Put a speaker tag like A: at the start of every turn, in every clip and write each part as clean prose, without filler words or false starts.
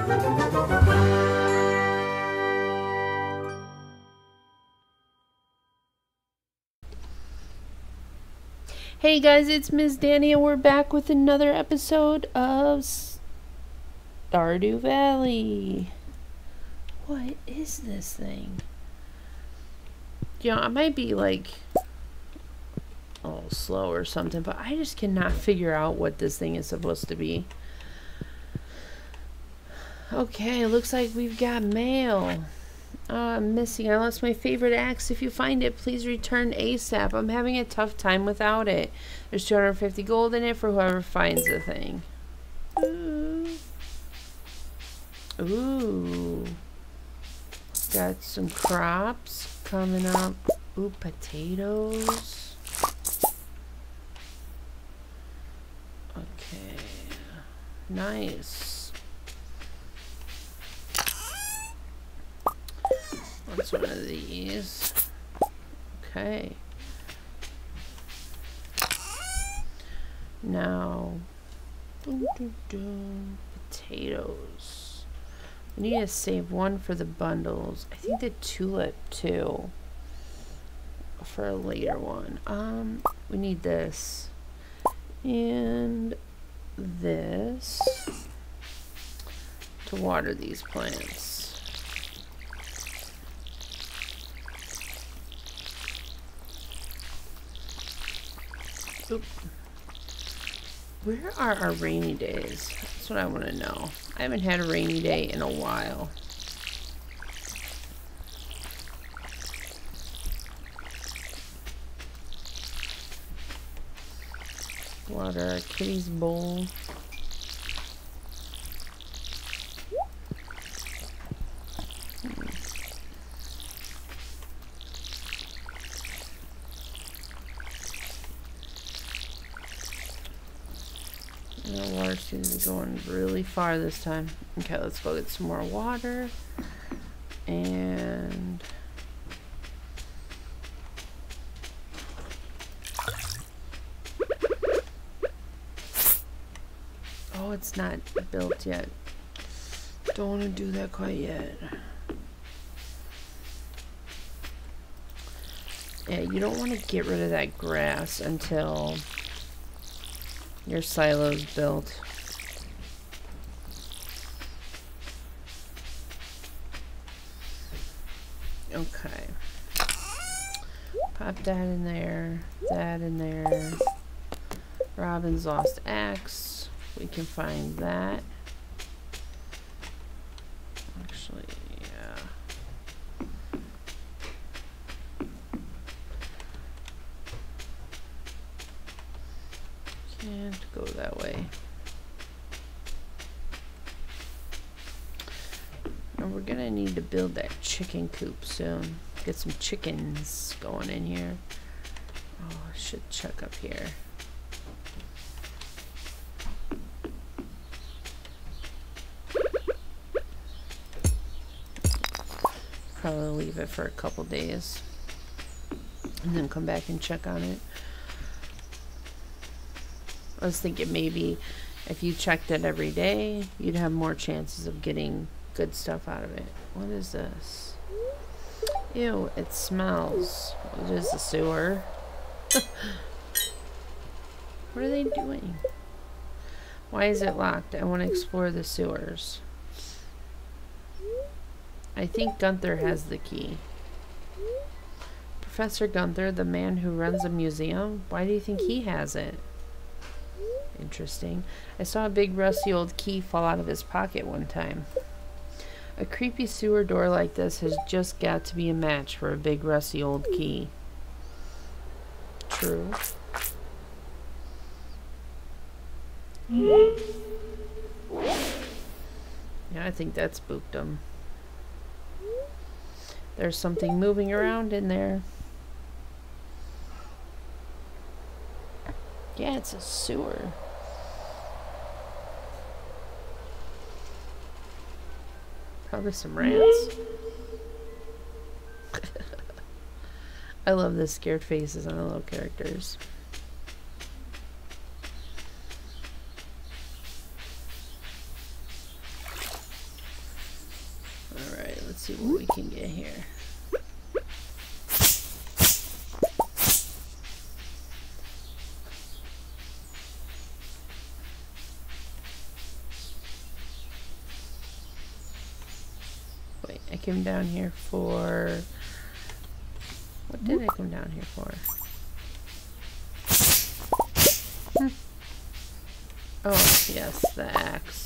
A: Hey guys, it's Ms. Danny and we're back with another episode of Stardew Valley. What is this thing? You know, I might be like a little slow or something, but I just cannot figure out what this thing is supposed to be. Okay, looks like we've got mail. I'm missing. I lost my favorite axe. If you find it, please return ASAP. I'm having a tough time without it. There's 250 gold in it for whoever finds the thing. Ooh. Got some crops coming up. Ooh, potatoes. Okay. Nice. What's one of these? Okay. Now, potatoes. We need to save one for the bundles. I think the tulip too. For a later one. We need this. And this. To water these plants. Oop. Where are our rainy days? That's what I want to know. I haven't had a rainy day in a while. Water our kitty's bowl. Water seems to be going really far this time. Okay, let's go get some more water. And oh, it's not built yet. Don't want to do that quite yet. Yeah, you don't want to get rid of that grass until your silo's built. Okay. Pop that in there. That in there. Robin's lost axe. We can find that. Actually, yeah. Can't go that way. And we're gonna need to build that chicken coop soon. Get some chickens going in here. Oh, I should check up here. Probably leave it for a couple days and then come back and check on it. I was thinking maybe if you checked it every day, you'd have more chances of getting good stuff out of it. What is this? Ew, it smells. What is the sewer? What are they doing? Why is it locked? I want to explore the sewers. I think Gunther has the key. Professor Gunther, the man who runs a museum? Why do you think he has it? Interesting. I saw a big rusty old key fall out of his pocket one time. A creepy sewer door like this has just got to be a match for a big rusty old key. True. Yeah, I think that spooked him. There's something moving around in there. Yeah, it's a sewer. Probably some rats. I love the scared faces on the little characters. see what we can get here. Wait, I came down here for... What did I come down here for? Oh, yes, the axe.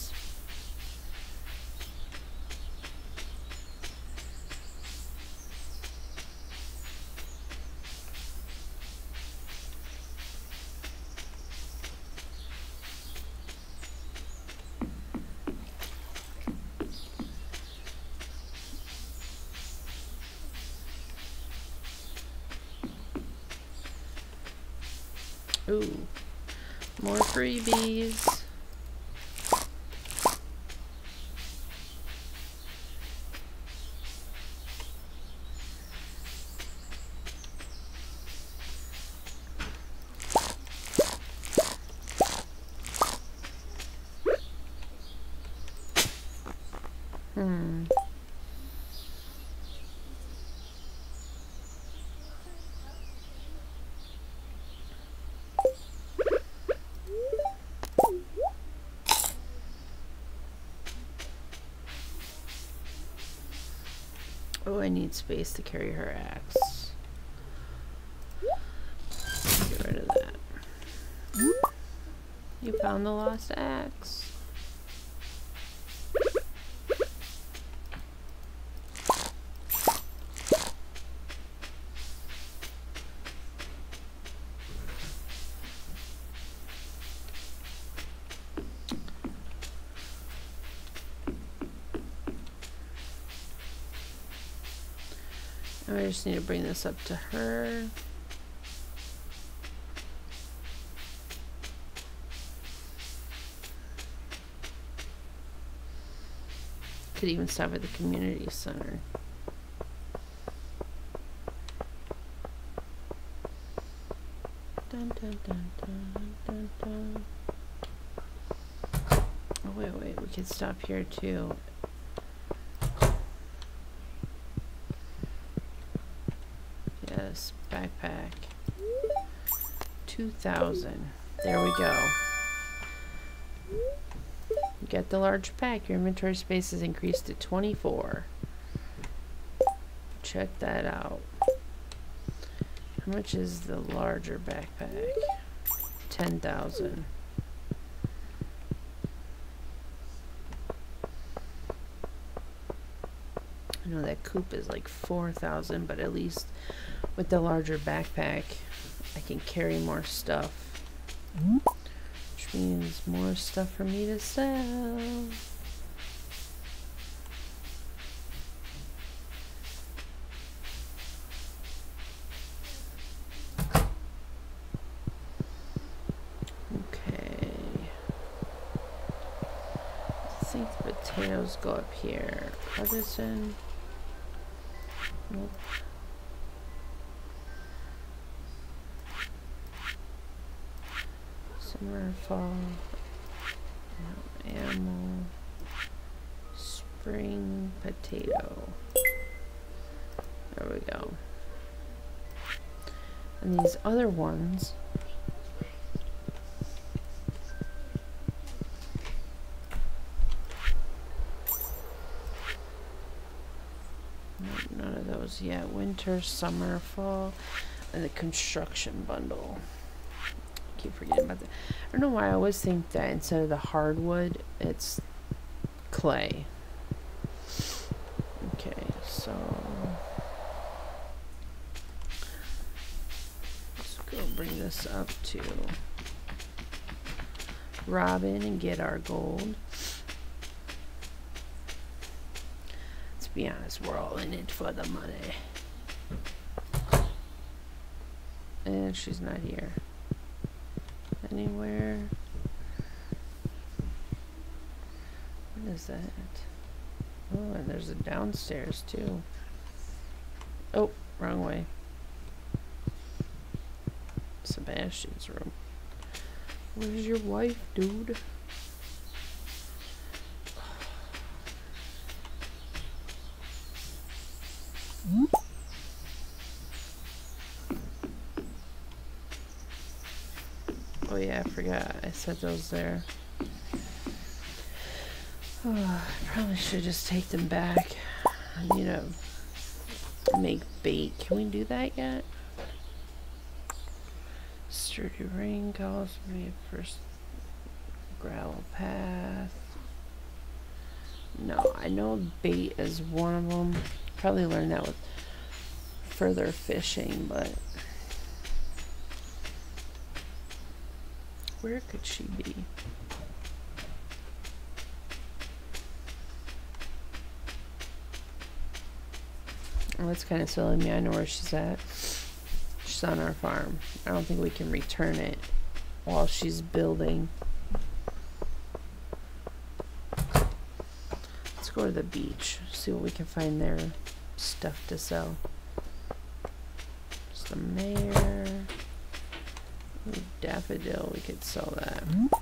A: Ooh, more freebies. Oh, I need space to carry her axe. Get rid of that. You found the lost axe. I just need to bring this up to her. Could even stop at the community center. Dun, dun, dun, dun, dun, dun. Oh, wait, we could stop here too. Yes, backpack. 2,000. There we go. Get the large pack. Your inventory space is increased to 24. Check that out. How much is the larger backpack? 10,000. I know that coupe is like 4,000, but at least with the larger backpack, I can carry more stuff. Which means more stuff for me to sell. Okay. I think the potatoes go up here. Hudson. Nope. Summer, fall, no, ammo, spring potato. There we go. And these other ones, none of those yet. Winter, summer, fall, and the construction bundle. Keep forgetting about that. I don't know why I always think that instead of the hardwood, it's clay. Okay, so let's go bring this up to Robin and get our gold. Let's be honest, we're all in it for the money. And she's not here. Anywhere. What is that? Oh, and there's a downstairs too. Oh, wrong way. Sebastian's room. Where's your wife, dude? Oh yeah, I forgot. I set those there. Oh, I probably should just take them back. I need to make bait. Can we do that yet? Sturdy ring calls me first gravel path. No, I know bait is one of them. Probably learn that with further fishing, but where could she be? Oh, that's kind of silly of me. I know where she's at. She's on our farm. I don't think we can return it while she's building. Let's go to the beach. See what we can find there. Stuff to sell. Just a mare. Ooh, daffodil. We could sell that.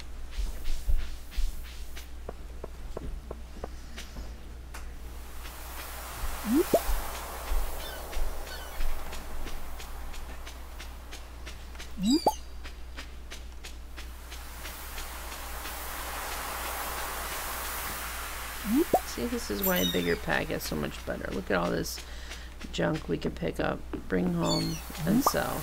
A: See, this is why a bigger pack is so much better. Look at all this junk we could pick up, bring home, and sell.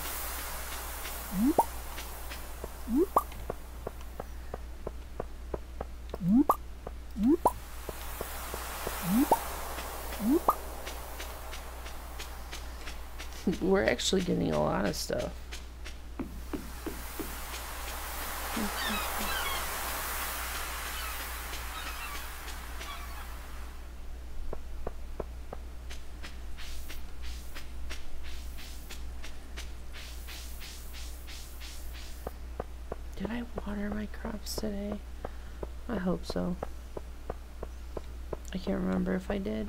A: We're actually getting a lot of stuff. Did I water my crops today? I hope so. I can't remember if I did.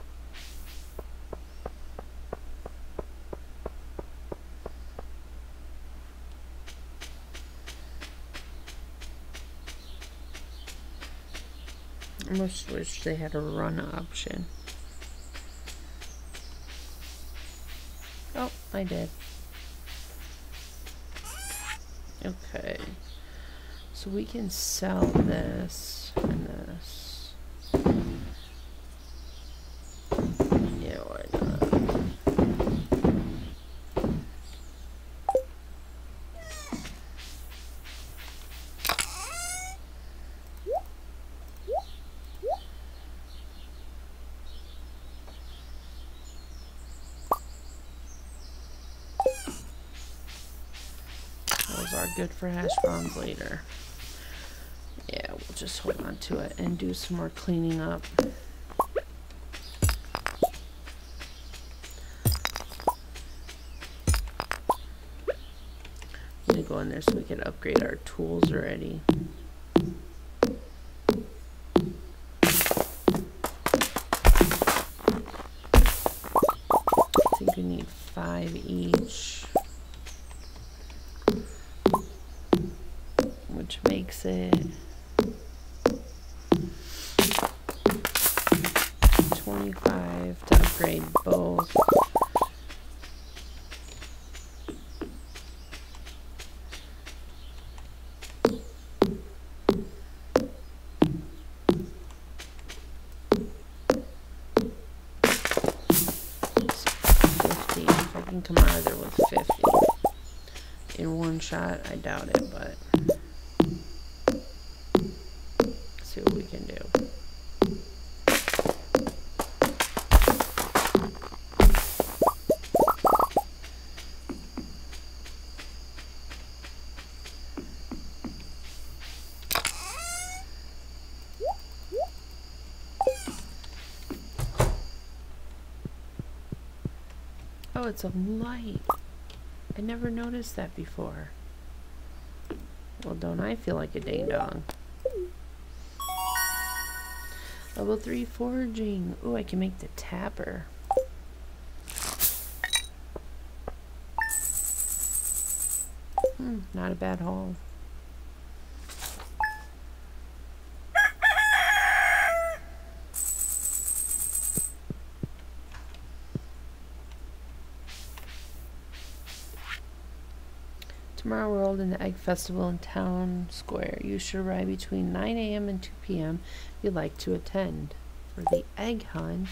A: I almost wish they had a run option. Oh, I did. Okay. So we can sell this and this. Yeah, why not? Those are good for hash browns later. Yeah, we'll just hold on to it and do some more cleaning up. I'm gonna go in there so we can upgrade our tools already. I think we need 5 each, which makes it 25 to upgrade both. If I can come out of there with 50 in one shot, I doubt it, but see what we can do. Oh, it's a light. I never noticed that before. Well, don't I feel like a ding dong? Level 3 foraging. Ooh, I can make the tapper. Not a bad haul. Tomorrow we're holding the Egg Festival in Town Square. You should arrive between 9 a.m. and 2 p.m. if you'd like to attend. For the egg hunt,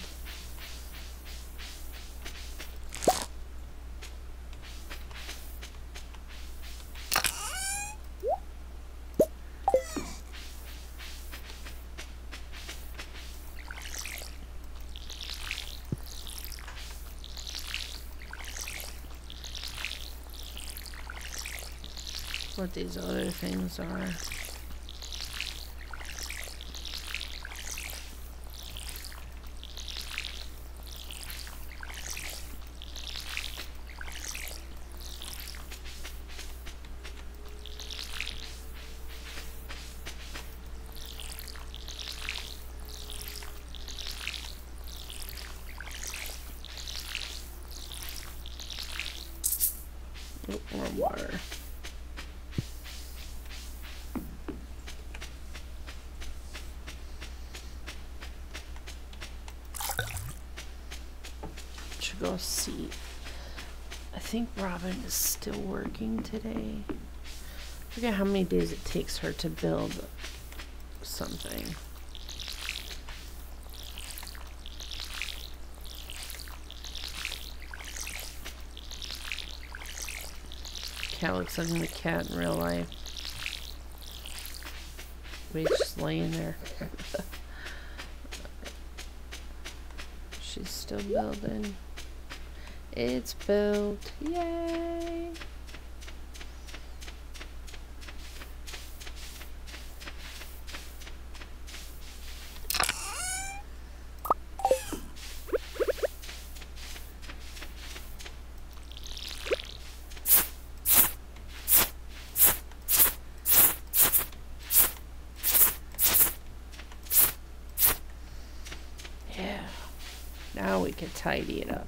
A: what these other things are. Oh, more water. Should go see. I think Robin is still working today. I forget how many days it takes her to build something. Cat looks like the cat in real life. Wait, just laying there. She's still building. It's built. Yay! Yeah. Now we can tidy it up.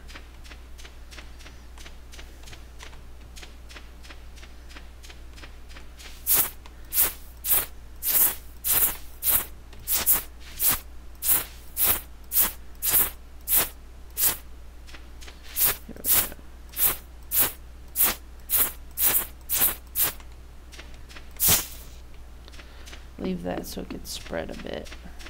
A: Leave that so it can spread a bit.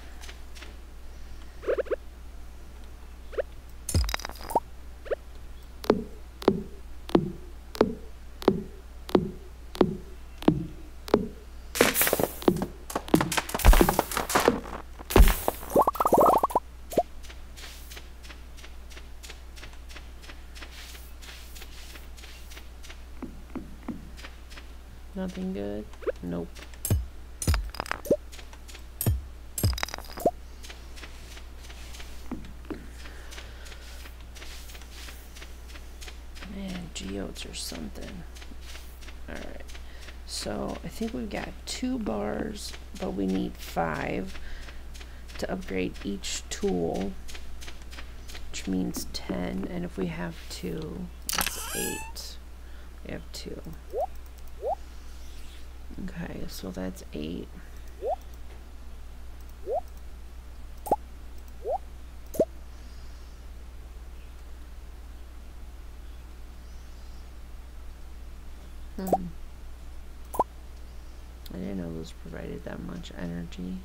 A: Nothing good? Nope. Man, geodes or something. Alright. So I think we've got 2 bars, but we need 5 to upgrade each tool, which means 10. And if we have 2, that's 8. We have 2. Okay, so that's 8. I didn't know those provided that much energy.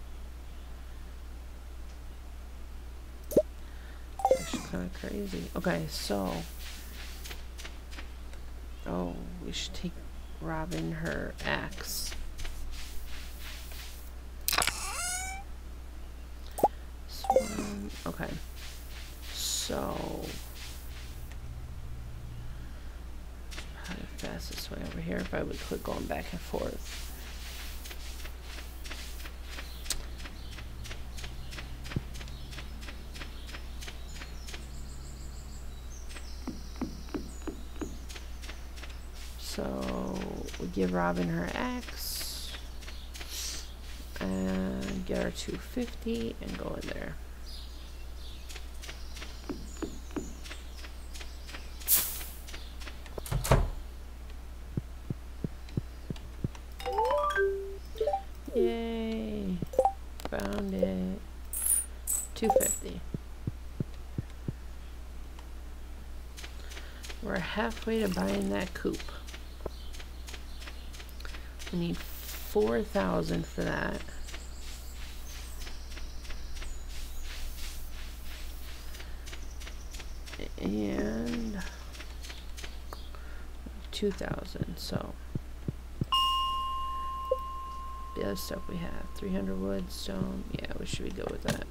A: It's actually kind of crazy. Okay, so... Oh, we should take Robin her axe. Okay. So... probably the fastest way over here if I would quit going back and forth. So we give Robin her axe and get our 250 and go in there. Yay! Found it. 250. We're halfway to buying that coupe. We need 4,000 for that. And 2,000, so the other stuff we have 300 wood, stone. Yeah, we should be good with that.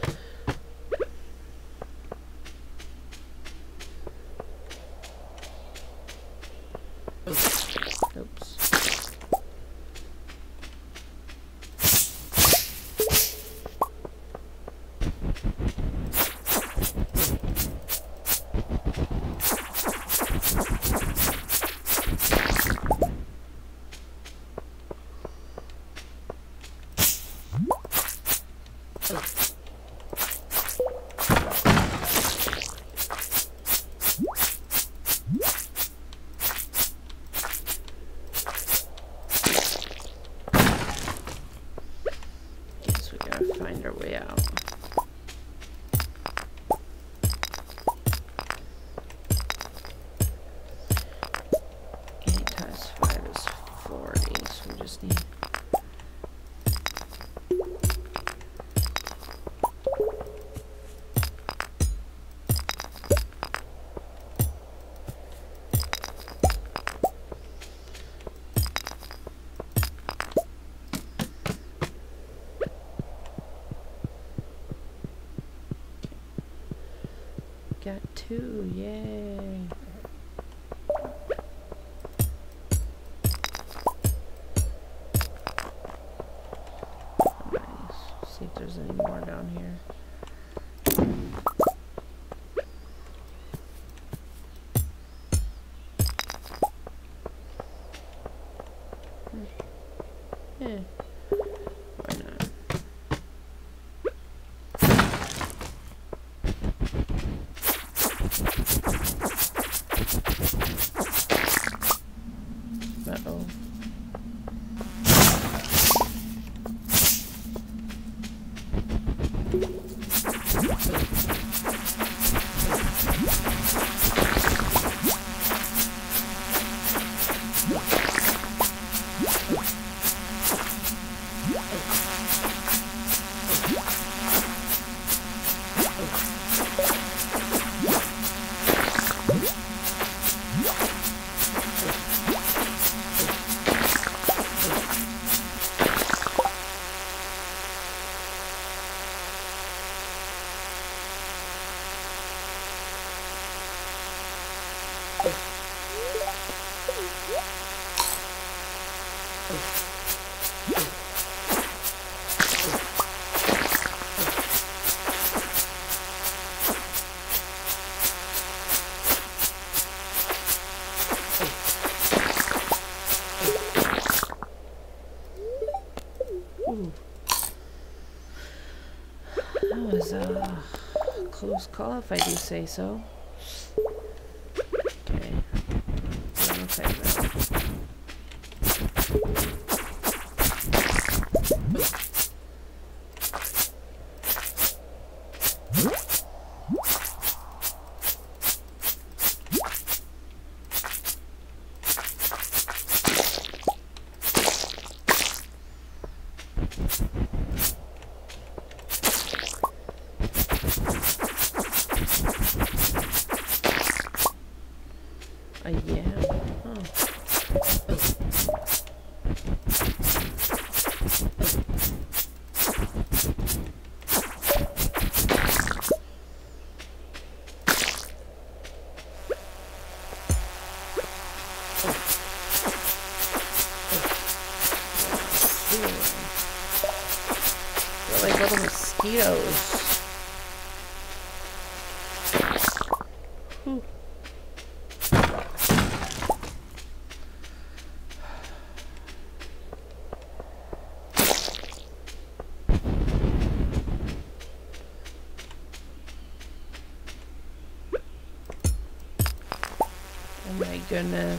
A: Oops. Find our way out. 8 times 5 is 40, so we just need got 2, yay. Nice. See if there's any more down here. Yeah. Why not? Uh-oh. That was a close call, if I do say so. Okay. Okay, now. Yeah. Huh. They're like little mosquitoes. Oh my goodness.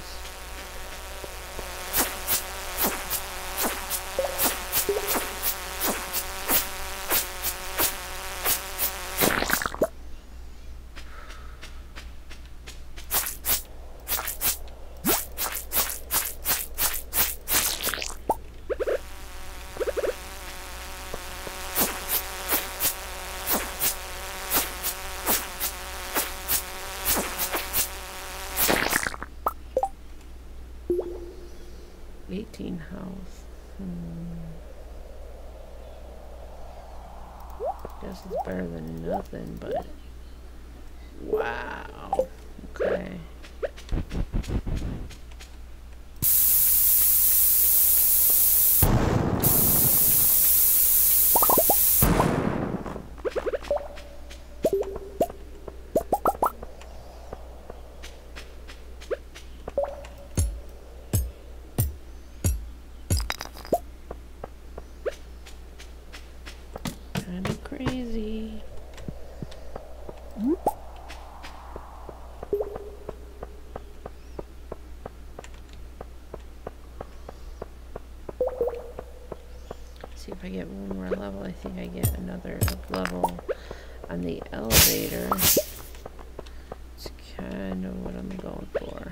A: Guess it's better than nothing, but wow. Okay. Kind of crazy. See if I get one more level. I think I get another level on the elevator. It's kind of what I'm going for.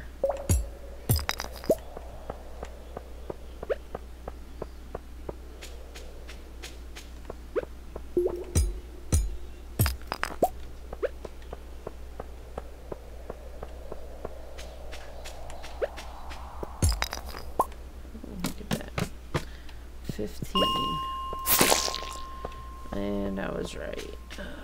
A: Look at that. 15. And I was right.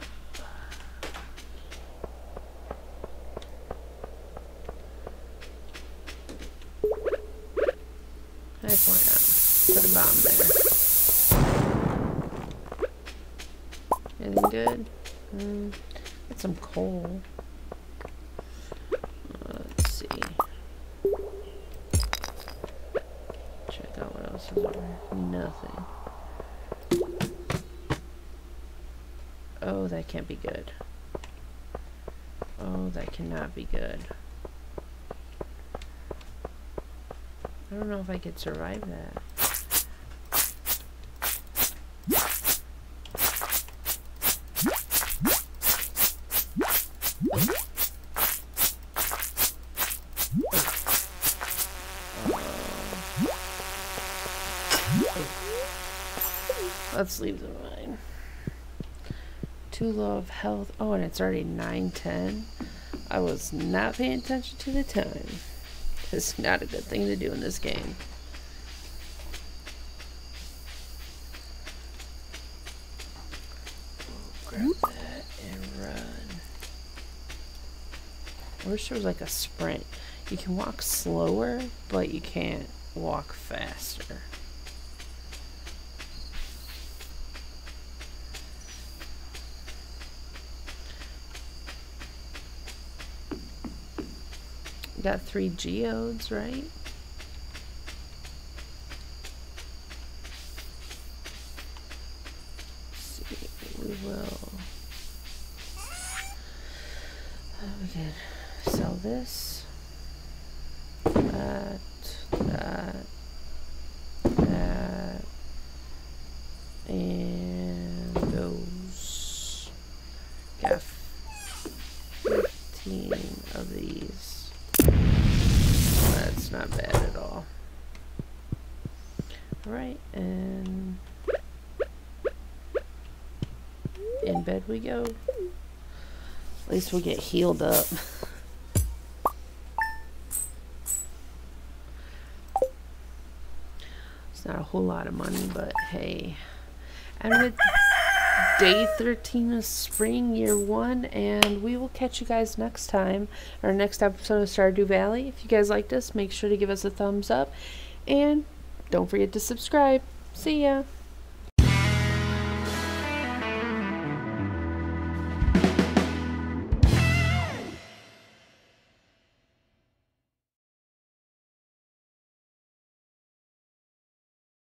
A: Heck, why not? Put a bomb there. Anything good? Get some coal. Let's see. Check out what else is over here. Nothing. Oh, that can't be good. Oh, that cannot be good. I don't know if I could survive that. Let's leave them alone. Too low of health. Oh, and it's already 9:10. I was not paying attention to the time. It's not a good thing to do in this game. Grab that and run. I wish there was like a sprint. You can walk slower, but you can't walk faster. Got 3 geodes, right? Let's see, we will. We can sell this, that, and those. Got 15 of these. That's not bad at all. Alright, and in bed we go. At least we'll get healed up. It's not a whole lot of money, but hey. And with day 13 of spring, year 1, and we will catch you guys next time, our next episode of Stardew Valley. If you guys liked us, make sure to give us a thumbs up, and don't forget to subscribe. See ya!